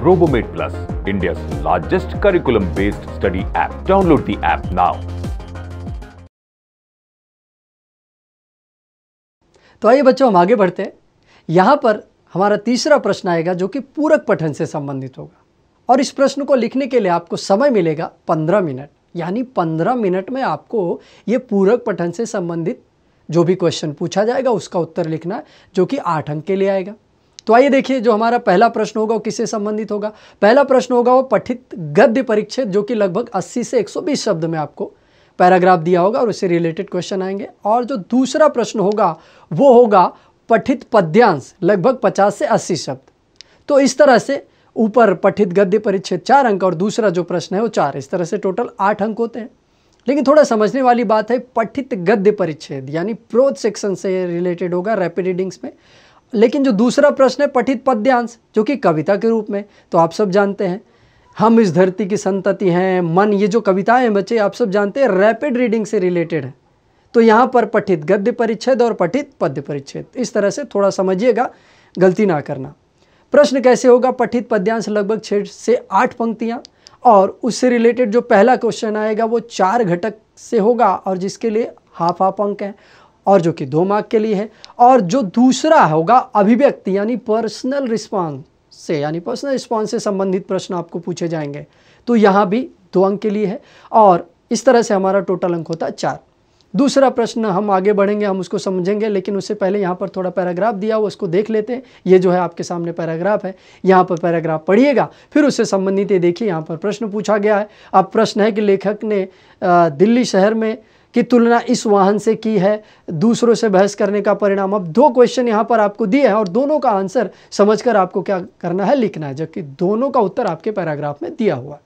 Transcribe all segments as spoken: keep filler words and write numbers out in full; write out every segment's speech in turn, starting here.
Robomate Plus, India's largest curriculum-based study app. Download the app now. तो आइए बच्चों, हम आगे बढ़ते हैं। यहाँ पर हमारा तीसरा प्रश्न आएगा जो कि पूरक पठन से संबंधित होगा, और इस प्रश्न को लिखने के लिए आपको समय मिलेगा पंद्रह मिनट। यानी पंद्रह मिनट में आपको ये पूरक पठन से संबंधित जो भी क्वेश्चन पूछा जाएगा उसका उत्तर लिखना है, जो कि आठ अंक के लिए आएगा। तो आइए देखिए, जो हमारा पहला प्रश्न होगा वो किससे संबंधित होगा। पहला प्रश्न होगा वो पठित गद्य परिच्छेद, जो कि लगभग अस्सी से एक सौ बीस शब्द में आपको पैराग्राफ दिया होगा और उससे रिलेटेड क्वेश्चन आएंगे। और जो दूसरा प्रश्न होगा वो होगा पठित पद्यांश, लगभग पचास से अस्सी शब्द। तो इस तरह से ऊपर पठित गद्य परिच्छेद चार अंक और दूसरा जो प्रश्न है वो चार, इस तरह से टोटल आठ अंक होते हैं। लेकिन थोड़ा समझने वाली बात है, पठित गद्य परिच्छेद यानी प्रोज सेक्शन से रिलेटेड होगा रैपिड रीडिंग्स में। लेकिन जो दूसरा प्रश्न है पठित पद्यांश, जो कि कविता के रूप में, तो आप सब जानते हैं हम इस धरती की संतति हैं, मन, ये जो कविताएं हैं बच्चे आप सब जानते हैं रैपिड रीडिंग से रिलेटेड है। तो यहाँ पर पठित गद्य परिच्छेद और पठित पद्य परिच्छेद, इस तरह से थोड़ा समझिएगा, गलती ना करना। प्रश्न कैसे होगा, पठित पद्यांश लगभग छः से आठ पंक्तियाँ, और उससे रिलेटेड जो पहला क्वेश्चन आएगा वो चार घटक से होगा और जिसके लिए हाफ हाफ अंक है और जो कि दो मार्क के लिए है। और जो दूसरा होगा अभिव्यक्ति यानी पर्सनल रिस्पॉन्स से, यानी पर्सनल रिस्पॉन्स से संबंधित प्रश्न आपको पूछे जाएंगे, तो यहाँ भी दो अंक के लिए है। और इस तरह से हमारा टोटल अंक होता है चार। दूसरा प्रश्न हम आगे बढ़ेंगे, हम उसको समझेंगे, लेकिन उससे पहले यहाँ पर थोड़ा पैराग्राफ दिया हुआ उसको देख लेते हैं। ये जो है आपके सामने पैराग्राफ है, यहाँ पर पैराग्राफ पढ़िएगा, फिर उससे संबंधित ये देखिए यहाँ पर प्रश्न पूछा गया है। अब प्रश्न है कि लेखक ने दिल्ली शहर में की तुलना इस वाहन से की है, दूसरों से बहस करने का परिणाम। अब दो क्वेश्चन यहाँ पर आपको दिए हैं और दोनों का आंसर समझकर आपको क्या करना है, लिखना है, जबकि दोनों का उत्तर आपके पैराग्राफ में दिया हुआ है।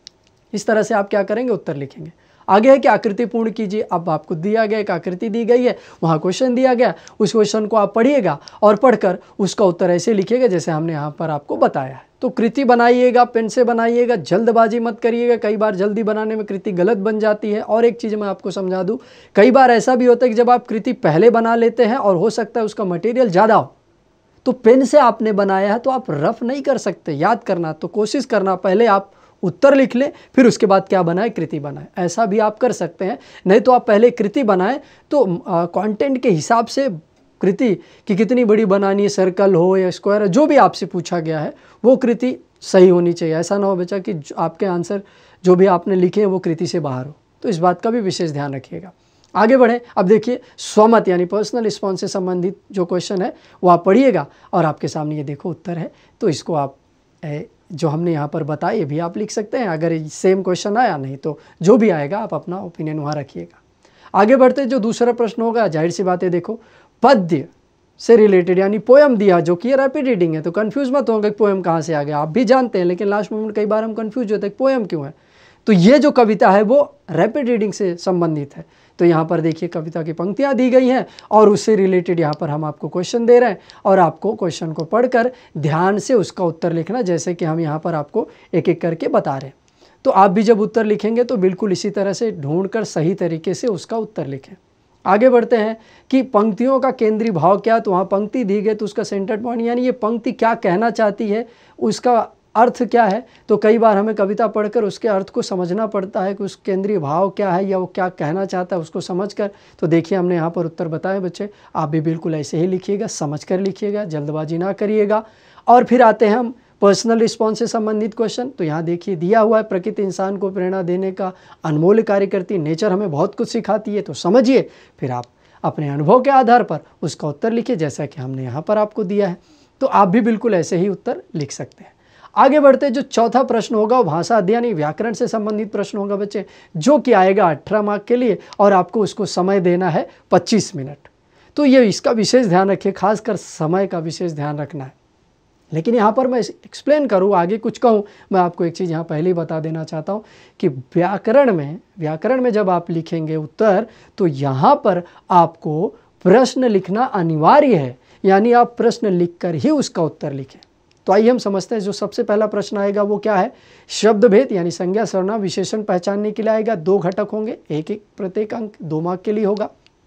इस तरह से आप क्या करेंगे, उत्तर लिखेंगे। आगे है कि आकृति पूर्ण कीजिए। अब आपको दिया गया एक आकृति दी गई है, वहाँ क्वेश्चन दिया गया, उस क्वेश्चन को आप पढ़िएगा और पढ़कर उसका उत्तर ऐसे लिखिएगा जैसे हमने यहाँ पर आपको बताया है। तो कृति बनाइएगा, पेन से बनाइएगा, जल्दबाजी मत करिएगा। कई बार जल्दी बनाने में कृति गलत बन जाती है। और एक चीज़ मैं आपको समझा दूँ, कई बार ऐसा भी होता है कि जब आप कृति पहले बना लेते हैं और हो सकता है उसका मटेरियल ज़्यादा हो, तो पेन से आपने बनाया है तो आप रफ नहीं कर सकते। याद करना, तो कोशिश करना पहले आप उत्तर लिख लें, फिर उसके बाद क्या बनाए, कृति बनाए। ऐसा भी आप कर सकते हैं। नहीं तो आप पहले कृति बनाएं, तो कंटेंट के हिसाब से कृति कि कितनी बड़ी बनानी है, सर्कल हो या स्क्वायर है, जो भी आपसे पूछा गया है वो कृति सही होनी चाहिए। ऐसा ना हो बच्चा कि आपके आंसर जो भी आपने लिखे हैं वो कृति से बाहर हो। तो इस बात का भी विशेष ध्यान रखिएगा। आगे बढ़ें। अब देखिए, स्वमत यानी पर्सनल रिस्पॉन्स से संबंधित जो क्वेश्चन है वो आप पढ़िएगा और आपके सामने ये देखो उत्तर है। तो इसको आप ए, जो हमने यहाँ पर बताया ये भी आप लिख सकते हैं। अगर सेम क्वेश्चन आया, नहीं तो जो भी आएगा आप अपना ओपिनियन वहाँ रखिएगा। आगे बढ़ते, जो दूसरा प्रश्न होगा, जाहिर सी बात है, देखो पद्य से रिलेटेड यानी पोएम दिया, जो कि रैपिड रीडिंग है, तो कंफ्यूज मत होंगे पोएम कहाँ से आ गया। आप भी जानते हैं, लेकिन लास्ट मोमेंट कई बार हम कंफ्यूज होते हैं पोएम क्यों है। तो ये जो कविता है वो रैपिड रीडिंग से संबंधित है। तो यहाँ पर देखिए कविता की पंक्तियाँ दी गई हैं और उससे रिलेटेड यहाँ पर हम आपको क्वेश्चन दे रहे हैं और आपको क्वेश्चन को पढ़कर ध्यान से उसका उत्तर लिखना, जैसे कि हम यहाँ पर आपको एक एक करके बता रहे हैं। तो आप भी जब उत्तर लिखेंगे तो बिल्कुल इसी तरह से ढूंढकर सही तरीके से उसका उत्तर लिखें। आगे बढ़ते हैं कि पंक्तियों का केंद्रीय भाव क्या, तो वहाँ पंक्ति दी गई तो उसका सेंटर पॉइंट यानी ये पंक्ति क्या कहना चाहती है, उसका अर्थ क्या है। तो कई बार हमें कविता पढ़कर उसके अर्थ को समझना पड़ता है कि उस केंद्रीय भाव क्या है या वो क्या कहना चाहता है, उसको समझकर। तो देखिए हमने यहाँ पर उत्तर बताए बच्चे, आप भी बिल्कुल ऐसे ही लिखिएगा, समझकर लिखिएगा, जल्दबाजी ना करिएगा। और फिर आते हैं हम पर्सनल रिस्पॉन्स से संबंधित क्वेश्चन। तो यहाँ देखिए दिया हुआ है, प्रकृति इंसान को प्रेरणा देने का अनमोल कार्य करती है, नेचर हमें बहुत कुछ सिखाती है। तो समझिए, फिर आप अपने अनुभव के आधार पर उसका उत्तर लिखिए, जैसा कि हमने यहाँ पर आपको दिया है। तो आप भी बिल्कुल ऐसे ही उत्तर लिख सकते हैं। आगे बढ़ते, जो चौथा प्रश्न होगा वो भाषा अध्ययन यानी व्याकरण से संबंधित प्रश्न होगा बच्चे, जो कि आएगा अठारह मार्क के लिए और आपको उसको समय देना है पच्चीस मिनट। तो ये इसका विशेष ध्यान रखिए, खासकर समय का विशेष ध्यान रखना है। लेकिन यहाँ पर मैं एक्सप्लेन करूँ, आगे कुछ कहूँ, मैं आपको एक चीज़ यहाँ पहले ही बता देना चाहता हूँ कि व्याकरण में व्याकरण में जब आप लिखेंगे उत्तर, तो यहाँ पर आपको प्रश्न लिखना अनिवार्य है, यानी आप प्रश्न लिखकर ही उसका उत्तर लिखें। तो आइए हम समझते हैं, जो सबसे पहला प्रश्न आएगा वो क्या है, शब्द भेद यानी संज्ञा सर्वनाम विशेषण पहचानने के लिए आएगा। दो घटक होंगे, एक एक प्रत्येक अंक दो मार्क के लिए होगा।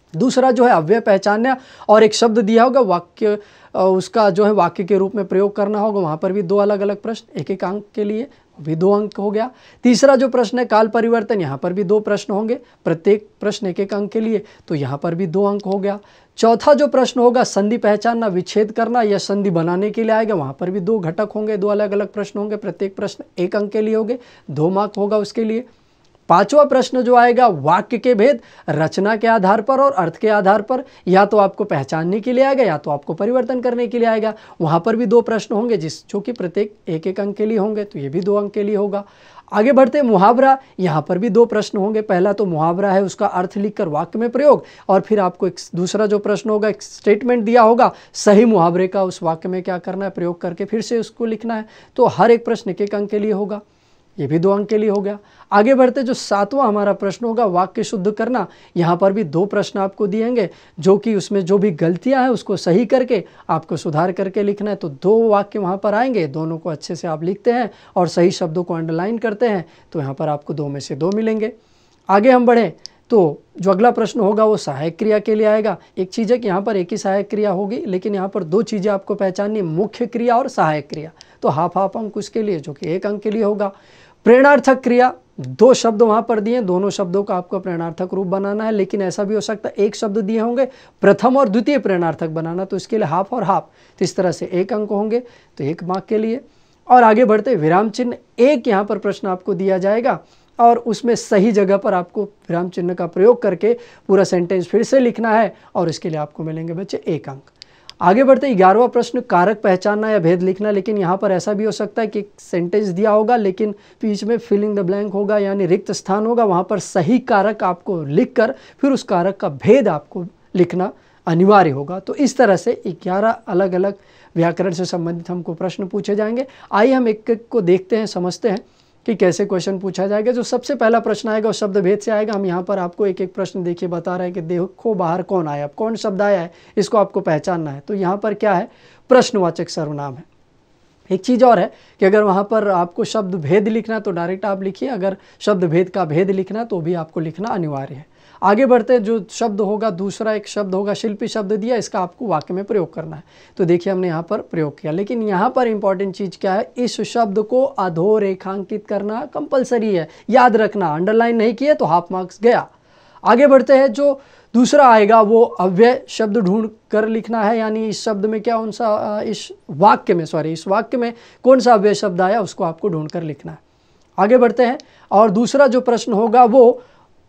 दूसरा जो है अव्यय पहचानना, और एक शब्द दिया होगा वाक्य उसका जो है वाक्य के रूप में प्रयोग करना होगा, वहाँ पर भी दो अलग अलग प्रश्न, एक एक अंक के लिए, भी दो अंक हो गया। तीसरा जो प्रश्न है काल परिवर्तन, यहाँ पर भी दो प्रश्न होंगे, प्रत्येक प्रश्न एक एक अंक के लिए, तो यहाँ पर भी दो अंक हो गया। चौथा जो प्रश्न होगा संधि पहचानना, विच्छेद करना या संधि बनाने के लिए आएगा, वहाँ पर भी दो घटक होंगे, दो अलग अलग प्रश्न होंगे, प्रत्येक प्रश्न एक अंक के लिए होंगे, दो मार्क होगा उसके लिए। पांचवा प्रश्न जो आएगा वाक्य के भेद, रचना के आधार पर और अर्थ के आधार पर, या तो आपको पहचानने के लिए आएगा या तो आपको परिवर्तन करने के लिए आएगा, वहाँ पर भी दो प्रश्न होंगे जिस जो कि प्रत्येक एक एक अंक के लिए होंगे, तो ये भी दो अंक के लिए होगा। आगे बढ़ते मुहावरा, यहाँ पर भी दो प्रश्न होंगे। पहला तो मुहावरा है, उसका अर्थ लिखकर वाक्य में प्रयोग, और फिर आपको एक दूसरा जो प्रश्न होगा एक स्टेटमेंट दिया होगा, सही मुहावरे का उस वाक्य में क्या करना है, प्रयोग करके फिर से उसको लिखना है। तो हर एक प्रश्न एक एक अंक के लिए होगा, ये भी दो अंक के लिए हो गया। आगे बढ़ते जो सातवां हमारा प्रश्न होगा वाक्य शुद्ध करना, यहाँ पर भी दो प्रश्न आपको दिएंगे, जो कि उसमें जो भी गलतियां हैं उसको सही करके आपको सुधार करके लिखना है। तो दो वाक्य वहाँ पर आएंगे, दोनों को अच्छे से आप लिखते हैं और सही शब्दों को अंडरलाइन करते हैं, तो यहाँ पर आपको दो में से दो मिलेंगे। आगे हम बढ़ें तो जो अगला प्रश्न होगा वो सहायक क्रिया के लिए आएगा। एक चीज़ है कि यहाँ पर एक ही सहायक क्रिया होगी, लेकिन यहाँ पर दो चीज़ें आपको पहचाननी, मुख्य क्रिया और सहायक क्रिया, तो हाफ हाफ अंक उसके लिए, जो कि एक अंक के लिए होगा। प्रेरणार्थक क्रिया, दो शब्द वहाँ पर दिए, दोनों शब्दों का आपको प्रेरणार्थक रूप बनाना है, लेकिन ऐसा भी हो सकता है एक शब्द दिए होंगे, प्रथम और द्वितीय प्रेरणार्थक बनाना, तो इसके लिए हाफ और हाफ, तो इस तरह से एक अंक होंगे, तो एक मार्क के लिए। और आगे बढ़ते विराम चिन्ह, एक यहाँ पर प्रश्न आपको दिया जाएगा और उसमें सही जगह पर आपको विराम चिन्ह का प्रयोग करके पूरा सेंटेंस फिर से लिखना है, और इसके लिए आपको मिलेंगे बच्चे एक अंक। आगे बढ़ते ग्यारहवां प्रश्न कारक पहचानना या भेद लिखना, लेकिन यहाँ पर ऐसा भी हो सकता है कि सेंटेंस दिया होगा लेकिन बीच में फिलिंग द ब्लैंक होगा, यानी रिक्त स्थान होगा, वहाँ पर सही कारक आपको लिखकर फिर उस कारक का भेद आपको लिखना अनिवार्य होगा। तो इस तरह से ग्यारह अलग अलग व्याकरण से संबंधित हमको प्रश्न पूछे जाएंगे। आइए हम एक एक को देखते हैं, समझते हैं कि कैसे क्वेश्चन पूछा जाएगा। जो सबसे पहला प्रश्न आएगा वो शब्द भेद से आएगा। हम यहाँ पर आपको एक एक प्रश्न देखिए बता रहे हैं कि देखो बाहर कौन आया, कौन शब्द आया है, इसको आपको पहचानना है। तो यहाँ पर क्या है, प्रश्नवाचक सर्वनाम है। एक चीज़ और है कि अगर वहाँ पर आपको शब्द भेद लिखना है तो डायरेक्ट आप लिखिए, अगर शब्द भेद का भेद लिखना तो भी आपको लिखना अनिवार्य है। आगे बढ़ते हैं, जो शब्द होगा दूसरा एक शब्द होगा शिल्पी शब्द दिया, इसका आपको वाक्य में प्रयोग करना है। तो देखिए हमने यहाँ पर प्रयोग किया, लेकिन यहाँ पर इंपॉर्टेंट चीज़ क्या है, इस शब्द को अधोरेखांकित करना कंपलसरी है, याद रखना, अंडरलाइन नहीं किए तो हाफ मार्क्स गया। आगे बढ़ते हैं, जो दूसरा आएगा वो अव्यय शब्द ढूंढ कर लिखना है, यानी इस शब्द में क्या कौन सा, इस वाक्य में सॉरी इस वाक्य में कौन सा अव्यय शब्द आया उसको आपको ढूंढ कर लिखना है। आगे बढ़ते हैं, और दूसरा जो प्रश्न होगा वो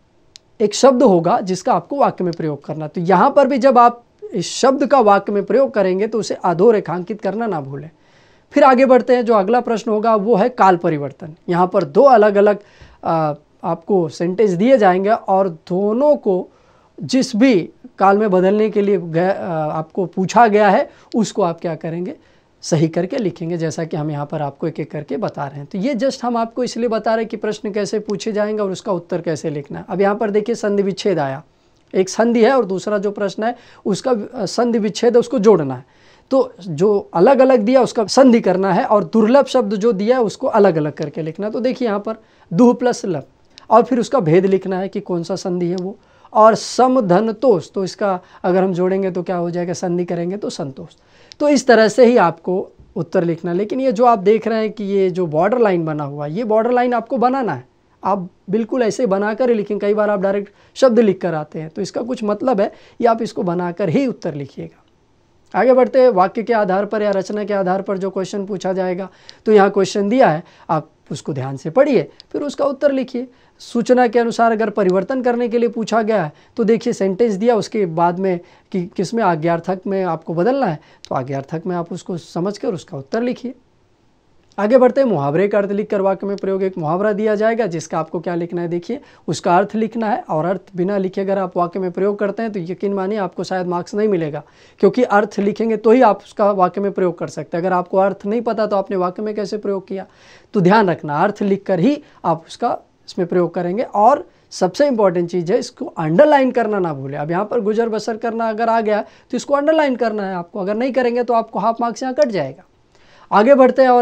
एक शब्द होगा जिसका आपको वाक्य में प्रयोग करना। तो यहाँ पर भी जब आप इस शब्द का वाक्य में प्रयोग करेंगे तो उसे अधोरेखांकित करना ना भूलें। फिर आगे बढ़ते हैं, जो अगला प्रश्न होगा वो है काल परिवर्तन। यहाँ पर दो अलग अलग आ, आपको सेंटेंस दिए जाएंगे और दोनों को जिस भी काल में बदलने के लिए गया, आपको पूछा गया है उसको आप क्या करेंगे, सही करके लिखेंगे, जैसा कि हम यहाँ पर आपको एक एक करके बता रहे हैं। तो ये जस्ट हम आपको इसलिए बता रहे हैं कि प्रश्न कैसे पूछे जाएंगे और उसका उत्तर कैसे लिखना है। अब यहाँ पर देखिए संधि विच्छेद आया, एक संधि है और दूसरा जो प्रश्न है उसका संधि विच्छेद है, उसको जोड़ना है। तो जो अलग अलग दिया उसका संधि करना है और दुर्लभ शब्द जो दिया है उसको अलग अलग करके लिखना है। तो देखिए यहाँ पर दुह प्लस लब, और फिर उसका भेद लिखना है कि कौन सा संधि है वो, और सम धन तोष, तो इसका अगर हम जोड़ेंगे तो क्या हो जाएगा, संधि करेंगे तो संतोष। तो इस तरह से ही आपको उत्तर लिखना है। लेकिन ये जो आप देख रहे हैं कि ये जो बॉर्डर लाइन बना हुआ है, ये बॉर्डर लाइन आपको बनाना है, आप बिल्कुल ऐसे बनाकर ही लिखें। कई बार आप डायरेक्ट शब्द लिख कर आते हैं, तो इसका कुछ मतलब है, ये आप इसको बनाकर ही उत्तर लिखिएगा। आगे बढ़ते हैं, वाक्य के आधार पर या रचना के आधार पर जो क्वेश्चन पूछा जाएगा, तो यहाँ क्वेश्चन दिया है, आप उसको ध्यान से पढ़िए फिर उसका उत्तर लिखिए। सूचना के अनुसार अगर परिवर्तन करने के लिए पूछा गया है तो देखिए सेंटेंस दिया, उसके बाद में कि किस में आज्ञार्थक में आपको बदलना है, तो आज्ञार्थक में आप उसको समझकर उसका उत्तर लिखिए। आगे बढ़ते हैं, मुहावरे का अर्थ लिखकर वाक्य में प्रयोग। एक मुहावरा दिया जाएगा जिसका आपको क्या लिखना है, देखिए उसका अर्थ लिखना है, और अर्थ बिना लिखे अगर आप वाक्य में प्रयोग करते हैं तो यकीन मानिए आपको शायद मार्क्स नहीं मिलेगा, क्योंकि अर्थ लिखेंगे तो ही आप उसका वाक्य में प्रयोग कर सकते हैं। अगर आपको अर्थ नहीं पता तो आपने वाक्य में कैसे प्रयोग किया, तो ध्यान रखना अर्थ लिख कर ही आप उसका इसमें प्रयोग करेंगे। और सबसे इंपॉर्टेंट चीज़ है, इसको अंडरलाइन करना ना भूलें। अब यहाँ पर गुजर बसर करना अगर आ गया तो इसको अंडरलाइन करना है आपको, अगर नहीं करेंगे तो आपको हाफ मार्क्स यहाँ कट जाएगा। आगे बढ़ते हैं और हम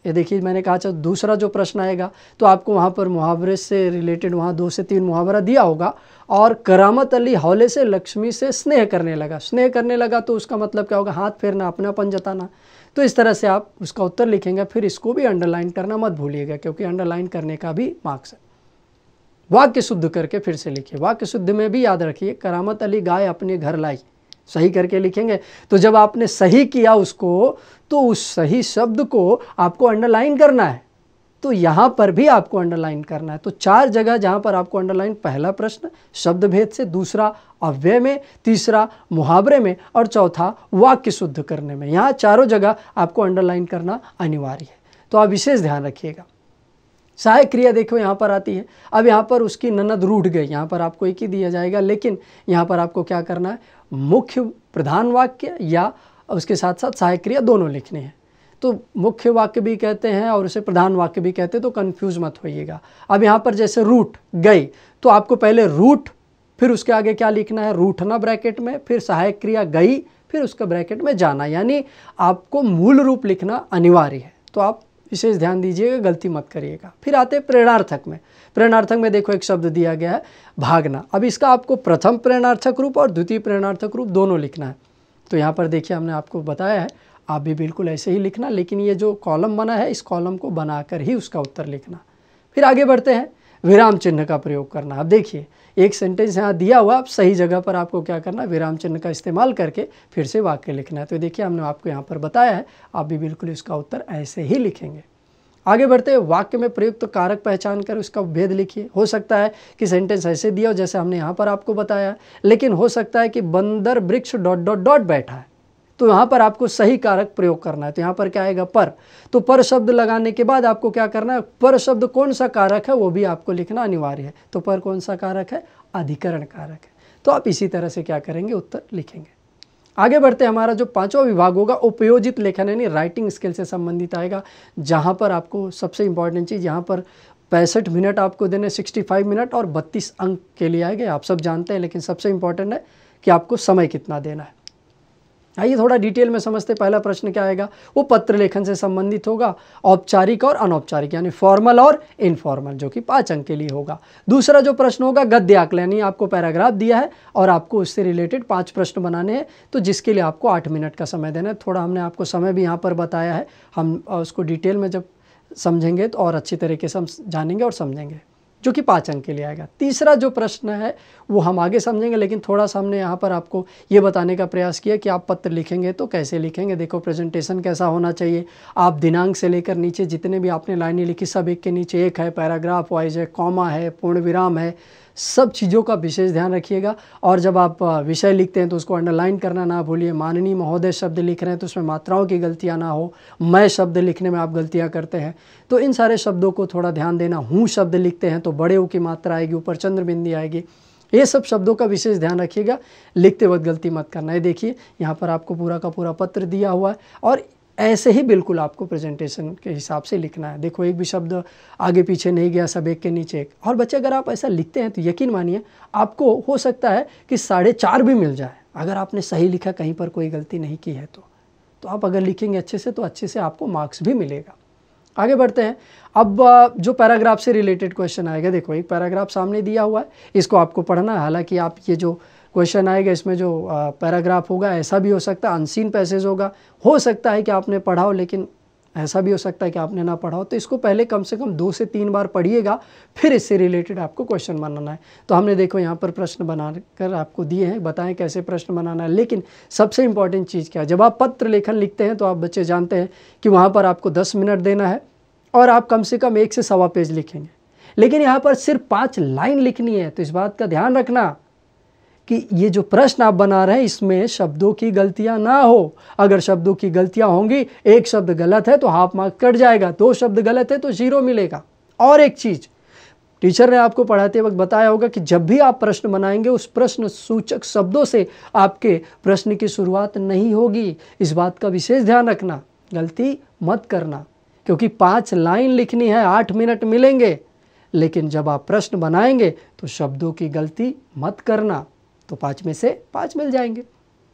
ये देखिए मैंने कहा था दूसरा जो प्रश्न आएगा तो आपको वहाँ पर मुहावरे से रिलेटेड वहाँ दो से तीन मुहावरा दिया होगा। और करामत अली हौले से लक्ष्मी से स्नेह करने लगा, स्नेह करने लगा तो उसका मतलब क्या होगा, हाथ फेरना, अपनापन जताना। तो इस तरह से आप उसका उत्तर लिखेंगे। फिर इसको भी अंडरलाइन करना मत भूलिएगा, क्योंकि अंडरलाइन करने का भी मार्क्स है। वाक्य शुद्ध करके फिर से लिखिए। वाक्य शुद्ध में भी याद रखिए, करामत अली गाय अपने घर लाई, सही करके लिखेंगे। तो जब आपने सही किया उसको, तो उस सही शब्द को आपको अंडरलाइन करना है। तो यहाँ पर भी आपको अंडरलाइन करना है। तो चार जगह जहाँ पर आपको अंडरलाइन, पहला प्रश्न शब्द भेद से, दूसरा अव्यय में, तीसरा मुहावरे में, और चौथा वाक्य शुद्ध करने में। यहाँ चारों जगह आपको अंडरलाइन करना अनिवार्य है। तो आप विशेष ध्यान रखिएगा। सहायक क्रिया देखो यहाँ पर आती है। अब यहाँ पर उसकी ननद रूठ गई, यहाँ पर आपको एक ही दिया जाएगा, लेकिन यहाँ पर आपको क्या करना है, मुख्य प्रधान वाक्य या उसके साथ साथ सहायक क्रिया दोनों लिखने हैं। तो मुख्य वाक्य भी कहते हैं और उसे प्रधान वाक्य भी कहते हैं, तो कंफ्यूज मत होइएगा। अब यहाँ पर जैसे रूठ गई, तो आपको पहले रूठ, फिर उसके आगे क्या लिखना है, रूठना ब्रैकेट में, फिर सहायक क्रिया गई, फिर उसका ब्रैकेट में जाना, यानी आपको मूल रूप लिखना अनिवार्य है। तो आप विशेष ध्यान दीजिएगा, गलती मत करिएगा। फिर आते हैं प्रेरणार्थक में। प्रेरणार्थक में देखो एक शब्द दिया गया है भागना। अब इसका आपको प्रथम प्रेरणार्थक रूप और द्वितीय प्रेरणार्थक रूप दोनों लिखना है। तो यहाँ पर देखिए हमने आपको बताया है, आप भी बिल्कुल ऐसे ही लिखना, लेकिन ये जो कॉलम बना है इस कॉलम को बनाकर ही उसका उत्तर लिखना। फिर आगे बढ़ते हैं, विराम चिन्ह का प्रयोग करना। अब देखिए एक सेंटेंस यहाँ दिया हुआ, आप सही जगह पर आपको क्या करना, विराम चिन्ह का इस्तेमाल करके फिर से वाक्य लिखना है। तो देखिए हमने आपको यहाँ पर बताया है, आप भी बिल्कुल इसका उत्तर ऐसे ही लिखेंगे। आगे बढ़ते हैं, वाक्य में प्रयुक्त तो कारक पहचान कर उसका भेद लिखिए। हो सकता है कि सेंटेंस ऐसे दिया हो जैसे हमने यहाँ पर आपको बताया, लेकिन हो सकता है कि बंदर वृक्ष डॉट डॉट डॉट बैठा है, तो यहाँ पर आपको सही कारक प्रयोग करना है। तो यहाँ पर क्या आएगा, पर। तो पर शब्द लगाने के बाद आपको क्या करना है, पर शब्द कौन सा कारक है वो भी आपको लिखना अनिवार्य है। तो पर कौन सा कारक है, अधिकरण कारक है। तो आप इसी तरह से क्या करेंगे, उत्तर लिखेंगे। आगे बढ़ते हैं, हमारा जो पांचवा विभाग होगा उपयोजित लेखन यानी राइटिंग स्किल से संबंधित आएगा, जहाँ पर आपको सबसे इंपॉर्टेंट चीज़ यहाँ पर पैंसठ मिनट आपको देने, पैंसठ मिनट और बत्तीस अंक के लिए आएंगे। आप सब जानते हैं, लेकिन सबसे इंपॉर्टेंट है कि आपको समय कितना देना है। आइए थोड़ा डिटेल में समझते। पहला प्रश्न क्या आएगा, वो पत्र लेखन से संबंधित होगा, औपचारिक और अनौपचारिक यानी फॉर्मल और इनफॉर्मल, जो कि पाँच अंक के लिए होगा। दूसरा जो प्रश्न होगा गद्य आकलन, यानी आपको पैराग्राफ दिया है और आपको उससे रिलेटेड पाँच प्रश्न बनाने हैं, तो जिसके लिए आपको आठ मिनट का समय देना है। थोड़ा हमने आपको समय भी यहाँ पर बताया है, हम उसको डिटेल में जब समझेंगे तो और अच्छी तरीके से हम जानेंगे और समझेंगे, जो कि पाँच अंक के लिए आएगा। तीसरा जो प्रश्न है वो हम आगे समझेंगे, लेकिन थोड़ा सा हमने यहाँ पर आपको ये बताने का प्रयास किया कि आप पत्र लिखेंगे तो कैसे लिखेंगे। देखो प्रेजेंटेशन कैसा होना चाहिए, आप दिनांक से लेकर नीचे जितने भी आपने लाइनें लिखी सब एक के नीचे एक है, पैराग्राफ वाइज है, कॉमा है, पूर्ण विराम है, सब चीज़ों का विशेष ध्यान रखिएगा। और जब आप विषय लिखते हैं तो उसको अंडरलाइन करना ना भूलिए। माननीय महोदय शब्द लिख रहे हैं तो उसमें मात्राओं की गलतियाँ ना हो। मैं शब्द लिखने में आप गलतियाँ करते हैं तो इन सारे शब्दों को थोड़ा ध्यान देना। हूँ शब्द लिखते हैं तो बड़े ऊ की मात्रा आएगी, ऊपर चंद्र बिंदी आएगी, ये सब शब्दों का विशेष ध्यान रखिएगा। लिखते वक्त गलती मत करना है। देखिए यहाँ पर आपको पूरा का पूरा पत्र दिया हुआ है और ऐसे ही बिल्कुल आपको प्रेजेंटेशन के हिसाब से लिखना है। देखो एक भी शब्द आगे पीछे नहीं गया, सब एक के नीचे एक। और बच्चे अगर आप ऐसा लिखते हैं तो यकीन मानिए आपको हो सकता है कि साढ़े चार भी मिल जाए, अगर आपने सही लिखा, कहीं पर कोई गलती नहीं की है तो तो आप अगर लिखेंगे अच्छे से तो अच्छे से आपको मार्क्स भी मिलेगा। आगे बढ़ते हैं, अब जो पैराग्राफ से रिलेटेड क्वेश्चन आएगा, देखो एक पैराग्राफ सामने दिया हुआ है, इसको आपको पढ़ना है। हालांकि आप ये जो क्वेश्चन आएगा इसमें जो पैराग्राफ होगा ऐसा भी हो सकता है अनसीन पैसेज होगा, हो सकता है कि आपने पढ़ा हो, लेकिन ऐसा भी हो सकता है कि आपने ना पढ़ा हो। तो इसको पहले कम से कम दो से तीन बार पढ़िएगा, फिर इससे रिलेटेड आपको क्वेश्चन बनाना है। तो हमने देखो यहाँ पर प्रश्न बनाकर आपको दिए हैं, बताएं कैसे प्रश्न बनाना है। लेकिन सबसे इंपॉर्टेंट चीज़ क्या है, जब आप पत्र लेखन लिखते हैं तो आप बच्चे जानते हैं कि वहाँ पर आपको दस मिनट देना है और आप कम से कम एक से सवा पेज लिखेंगे, लेकिन यहाँ पर सिर्फ पाँच लाइन लिखनी है। तो इस बात का ध्यान रखना कि ये जो प्रश्न आप बना रहे हैं इसमें शब्दों की गलतियां ना हो। अगर शब्दों की गलतियां होंगी, एक शब्द गलत है तो हाफ मार्क कट जाएगा, दो शब्द गलत है तो जीरो मिलेगा। और एक चीज टीचर ने आपको पढ़ाते वक्त बताया होगा कि जब भी आप प्रश्न बनाएंगे उस प्रश्न सूचक शब्दों से आपके प्रश्न की शुरुआत नहीं होगी। इस बात का विशेष ध्यान रखना, गलती मत करना, क्योंकि पाँच लाइन लिखनी है, आठ मिनट मिलेंगे, लेकिन जब आप प्रश्न बनाएंगे तो शब्दों की गलती मत करना, तो पाँच में से पाँच मिल जाएंगे।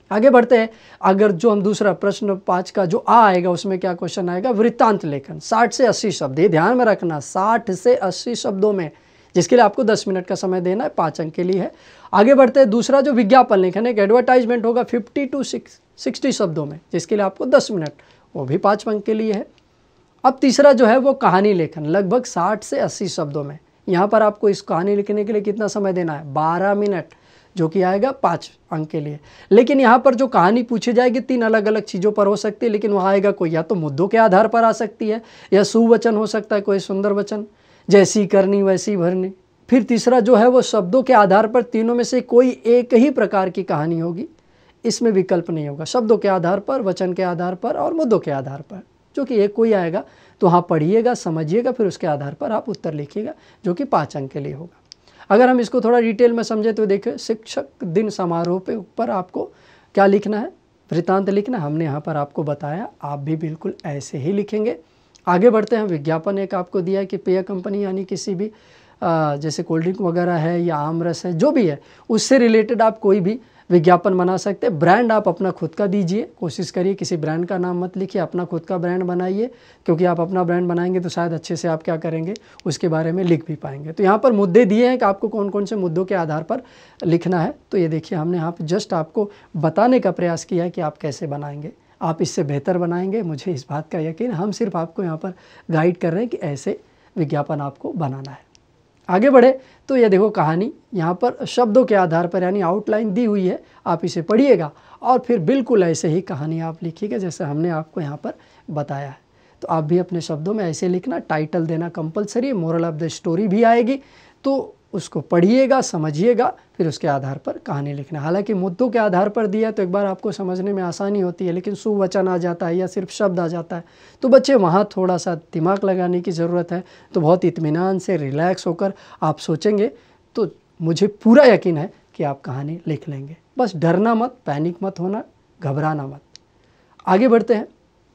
आगे बढ़ते हैं। अगर जो हम दूसरा प्रश्न पाँच का जो आ आएगा उसमें क्या क्वेश्चन आएगा, वृत्तांत लेखन साठ से अस्सी शब्द, ये ध्यान में रखना साठ से अस्सी शब्दों में, जिसके लिए आपको दस मिनट का समय देना है, पाँच अंक के लिए है। आगे बढ़ते हैं। दूसरा जो विज्ञापन लेखन, एक एडवर्टाइजमेंट होगा फिफ्टी टू सिक्सटी शब्दों में, जिसके लिए आपको दस मिनट, वो भी पाँच अंक के लिए है। अब तीसरा जो है वो कहानी लेखन, लगभग साठ से अस्सी शब्दों में। यहाँ पर आपको इस कहानी लिखने के लिए कितना समय देना है, बारह मिनट, जो कि आएगा पाँच अंक के लिए। लेकिन यहाँ पर जो कहानी पूछी जाएगी तीन अलग अलग चीज़ों पर हो सकती है, लेकिन वहाँ आएगा कोई या तो मुद्दों के आधार पर आ सकती है, या सुवचन हो सकता है, कोई सुंदर वचन, जैसी करनी वैसी भरनी। फिर तीसरा जो है वो शब्दों के आधार पर तीनों में से कोई एक ही प्रकार की कहानी होगी, इसमें विकल्प नहीं होगा, शब्दों के आधार पर, वचन के आधार पर और मुद्दों के आधार पर, जो कि एक कोई आएगा। तो हाँ, पढ़िएगा, समझिएगा, फिर उसके आधार पर आप उत्तर लिखिएगा, जो कि पाँच अंक के लिए होगा। अगर हम इसको थोड़ा डिटेल में समझे तो देखिए, शिक्षक दिन समारोह पे ऊपर आपको क्या लिखना है, वृत्तांत लिखना। हमने यहाँ पर आपको बताया, आप भी बिल्कुल ऐसे ही लिखेंगे। आगे बढ़ते हैं। विज्ञापन एक आपको दिया है कि पेय कंपनी यानी किसी भी जैसे कोल्ड ड्रिंक वगैरह है या आम रस है, जो भी है उससे रिलेटेड आप कोई भी विज्ञापन बना सकते हैं। ब्रांड आप अपना खुद का दीजिए, कोशिश करिए किसी ब्रांड का नाम मत लिखिए, अपना खुद का ब्रांड बनाइए, क्योंकि आप अपना ब्रांड बनाएंगे तो शायद अच्छे से आप क्या करेंगे उसके बारे में लिख भी पाएंगे। तो यहाँ पर मुद्दे दिए हैं कि आपको कौन कौन से मुद्दों के आधार पर लिखना है। तो ये देखिए, हमने यहाँ पर जस्ट आपको बताने का प्रयास किया है कि आप कैसे बनाएंगे, आप इससे बेहतर बनाएंगे, मुझे इस बात का यकीन। हम सिर्फ आपको यहाँ पर गाइड कर रहे हैं कि ऐसे विज्ञापन आपको बनाना है। आगे बढ़े तो ये देखो, कहानी यहाँ पर शब्दों के आधार पर यानी आउटलाइन दी हुई है, आप इसे पढ़िएगा और फिर बिल्कुल ऐसे ही कहानी आप लिखिएगा जैसे हमने आपको यहाँ पर बताया है। तो आप भी अपने शब्दों में ऐसे लिखना, टाइटल देना कंपलसरी है, मोरल ऑफ द स्टोरी भी आएगी, तो उसको पढ़िएगा, समझिएगा, फिर उसके आधार पर कहानी लिखना। हालांकि मुद्दों के आधार पर दिया तो एक बार आपको समझने में आसानी होती है, लेकिन सुवचन आ जाता है या सिर्फ शब्द आ जाता है तो बच्चे वहाँ थोड़ा सा दिमाग लगाने की ज़रूरत है। तो बहुत इत्मीनान से रिलैक्स होकर आप सोचेंगे तो मुझे पूरा यकीन है कि आप कहानी लिख लेंगे। बस डरना मत, पैनिक मत होना, घबराना मत। आगे बढ़ते हैं।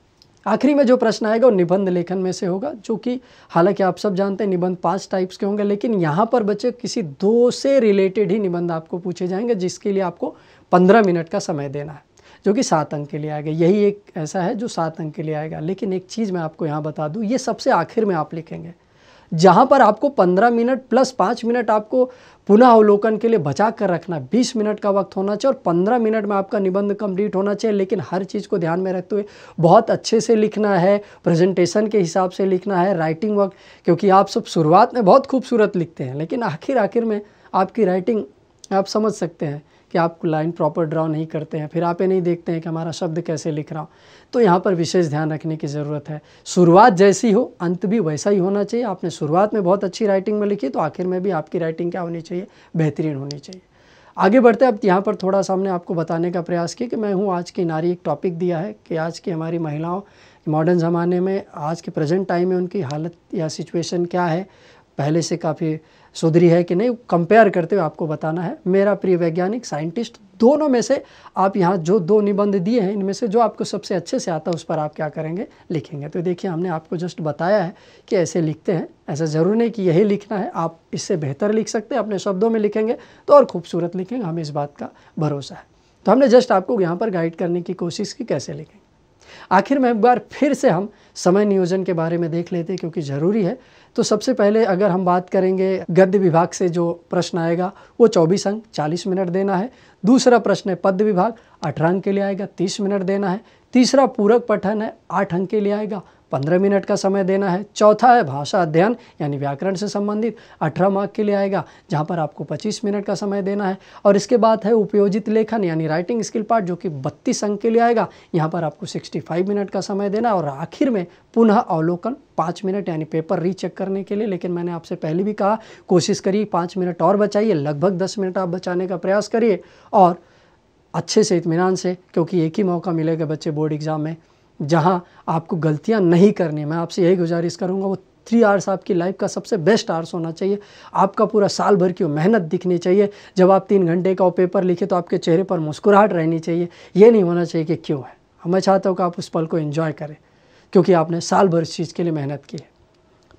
आखिरी में जो प्रश्न आएगा वो निबंध लेखन में से होगा, जो कि हालांकि आप सब जानते हैं निबंध पांच टाइप्स के होंगे, लेकिन यहाँ पर बच्चे किसी दो से रिलेटेड ही निबंध आपको पूछे जाएंगे, जिसके लिए आपको पंद्रह मिनट का समय देना है, जो कि सात अंक के लिए आएगा। यही एक ऐसा है जो सात अंक के लिए आएगा। लेकिन एक चीज़ मैं आपको यहाँ बता दूँ, ये सबसे आखिर में आप लिखेंगे, जहाँ पर आपको पंद्रह मिनट प्लस पाँच मिनट आपको पुनः अवलोकन के लिए बचा कर रखना, बीस मिनट का वक्त होना चाहिए और पंद्रह मिनट में आपका निबंध कंप्लीट होना चाहिए। लेकिन हर चीज़ को ध्यान में रखते हुए बहुत अच्छे से लिखना है, प्रेजेंटेशन के हिसाब से लिखना है, राइटिंग वर्क, क्योंकि आप सब शुरुआत में बहुत खूबसूरत लिखते हैं, लेकिन आखिर आखिर में आपकी राइटिंग आप समझ सकते हैं कि आप लाइन प्रॉपर ड्रॉ नहीं करते हैं, फिर आप ये नहीं देखते हैं कि हमारा शब्द कैसे लिख रहा हूँ। तो यहाँ पर विशेष ध्यान रखने की ज़रूरत है। शुरुआत जैसी हो अंत भी वैसा ही होना चाहिए। आपने शुरुआत में बहुत अच्छी राइटिंग में लिखी तो आखिर में भी आपकी राइटिंग क्या होनी चाहिए, बेहतरीन होनी चाहिए। आगे बढ़ते अब यहाँ पर थोड़ा सा हमने आपको बताने का प्रयास किया कि मैं हूँ आज की नारी, एक टॉपिक दिया है कि आज की हमारी महिलाओं मॉडर्न ज़माने में, आज के प्रेजेंट टाइम में उनकी हालत या सिचुएशन क्या है, पहले से काफ़ी सुधरी है कि नहीं, कंपेयर करते हुए आपको बताना है। मेरा प्रिय वैज्ञानिक, साइंटिस्ट, दोनों में से आप यहाँ जो दो निबंध दिए हैं इनमें से जो आपको सबसे अच्छे से आता है उस पर आप क्या करेंगे, लिखेंगे। तो देखिए, हमने आपको जस्ट बताया है कि ऐसे लिखते हैं, ऐसा ज़रूर नहीं कि यही लिखना है, आप इससे बेहतर लिख सकते हैं। अपने शब्दों में लिखेंगे तो और खूबसूरत लिखेंगे, हमें इस बात का भरोसा है। तो हमने जस्ट आपको यहाँ पर गाइड करने की कोशिश की कैसे लिखेंगे। आखिर में एक बार फिर से हम समय नियोजन के बारे में देख लेते हैं, क्योंकि ज़रूरी है। तो सबसे पहले अगर हम बात करेंगे गद्य विभाग से जो प्रश्न आएगा वो चौबीस अंक, चालीस मिनट देना है। दूसरा प्रश्न है पद्य विभाग, अठारह अंक के लिए आएगा, तीस मिनट देना है। तीसरा पूरक पठन है, आठ अंक के लिए आएगा, पंद्रह मिनट का समय देना है। चौथा है भाषा अध्ययन यानी व्याकरण से संबंधित, अठारह मार्क के लिए आएगा, जहाँ पर आपको पच्चीस मिनट का समय देना है। और इसके बाद है उपयोजित लेखन यानी राइटिंग स्किल पार्ट, जो कि बत्तीस अंक के लिए आएगा, यहाँ पर आपको पैंसठ मिनट का समय देना है। और आखिर में पुनः अवलोकन पाँच मिनट यानी पेपर रीचेक करने के लिए। लेकिन मैंने आपसे पहले भी कहा, कोशिश करिए पाँच मिनट और बचाइए, लगभग दस मिनट आप बचाने का प्रयास करिए और अच्छे से इत्मीनान से, क्योंकि एक ही मौका मिलेगा बच्चे बोर्ड एग्ज़ाम में जहाँ आपको गलतियाँ नहीं करनी। मैं आपसे यही गुजारिश करूँगा, वो थ्री आवर्स आपकी लाइफ का सबसे बेस्ट आवर्स होना चाहिए। आपका पूरा साल भर की मेहनत दिखनी चाहिए। जब आप तीन घंटे का वो पेपर लिखे तो आपके चेहरे पर मुस्कुराहट रहनी चाहिए। ये नहीं होना चाहिए कि क्यों है। मैं चाहता हूँ कि आप उस पल को एंजॉय करें, क्योंकि आपने साल भर इस चीज़ के लिए मेहनत की है।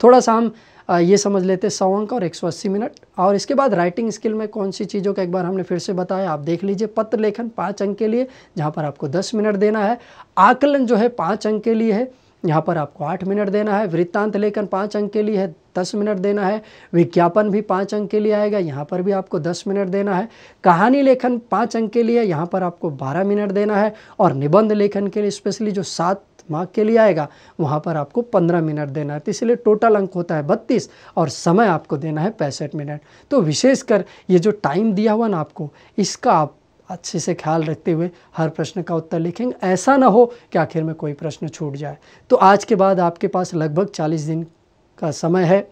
थोड़ा सा हम आ, ये समझ लेते हैं सौ अंक और एक सौ अस्सी मिनट। और इसके बाद राइटिंग स्किल में कौन सी चीज़ों का एक बार हमने फिर से बताया, आप देख लीजिए। पत्र लेखन पाँच अंक के लिए, जहाँ पर आपको दस मिनट देना है। आकलन जो है पाँच अंक के लिए है, यहाँ पर आपको आठ मिनट देना है। वृत्तांत लेखन पाँच अंक के लिए है, दस मिनट देना है। विज्ञापन भी पाँच अंक के लिए आएगा, यहाँ पर भी आपको दस मिनट देना है। कहानी लेखन पाँच अंक के लिए, यहाँ पर आपको बारह मिनट देना है। और निबंध लेखन के लिए स्पेशली जो सात मार्क के लिए आएगा, वहाँ पर आपको पंद्रह मिनट देना है। तो इसलिए टोटल अंक होता है बत्तीस और समय आपको देना है पैंसठ मिनट। तो विशेषकर ये जो टाइम दिया हुआ ना आपको, इसका आप अच्छे से ख्याल रखते हुए हर प्रश्न का उत्तर लिखेंगे। ऐसा ना हो कि आखिर में कोई प्रश्न छूट जाए। तो आज के बाद आपके पास लगभग चालीस दिन का समय है।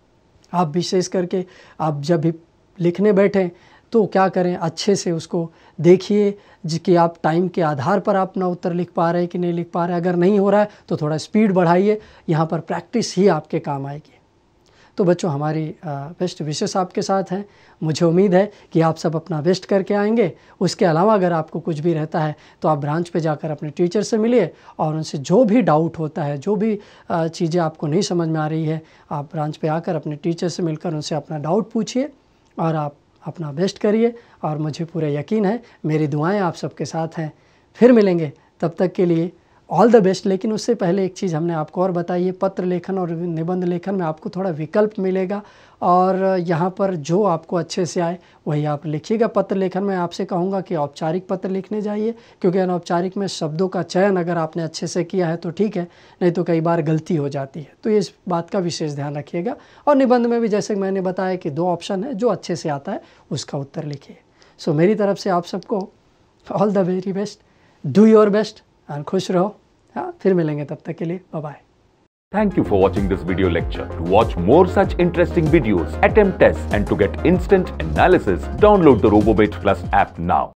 आप विशेष करके आप जब भी लिखने बैठें तो क्या करें, अच्छे से उसको देखिए कि आप टाइम के आधार पर आप अपना उत्तर लिख पा रहे हैं कि नहीं लिख पा रहे हैं। अगर नहीं हो रहा है तो थोड़ा स्पीड बढ़ाइए, यहाँ पर प्रैक्टिस ही आपके काम आएगी। तो बच्चों, हमारी बेस्ट विशेष आपके साथ हैं। मुझे उम्मीद है कि आप सब अपना बेस्ट करके आएंगे। उसके अलावा अगर आपको कुछ भी रहता है तो आप ब्रांच पे जाकर अपने टीचर से मिलिए और उनसे जो भी डाउट होता है, जो भी चीज़ें आपको नहीं समझ में आ रही है, आप ब्रांच पे आकर अपने टीचर से मिलकर उनसे अपना डाउट पूछिए और आप अपना बेस्ट करिए। और मुझे पूरा यकीन है, मेरी दुआएं आप सबके साथ हैं। फिर मिलेंगे, तब तक के लिए ऑल द बेस्ट। लेकिन उससे पहले एक चीज़ हमने आपको और बताई है, पत्र लेखन और निबंध लेखन में आपको थोड़ा विकल्प मिलेगा और यहाँ पर जो आपको अच्छे से आए वही आप लिखिएगा। पत्र लेखन में आपसे कहूँगा कि औपचारिक पत्र लिखने जाइए, क्योंकि अनौपचारिक में शब्दों का चयन अगर आपने अच्छे से किया है तो ठीक है, नहीं तो कई बार गलती हो जाती है। तो इस बात का विशेष ध्यान रखिएगा। और निबंध में भी जैसे मैंने बताया कि दो ऑप्शन है, जो अच्छे से आता है उसका उत्तर लिखिए। सो मेरी तरफ से आप सबको all the very best, do your best और खुश रहो। हाँ, फिर मिलेंगे, तब तक के लिए bye bye. Thank you for watching this video lecture. To watch more such interesting videos, attempt tests, and to get instant analysis, download the Robomate Plus app now.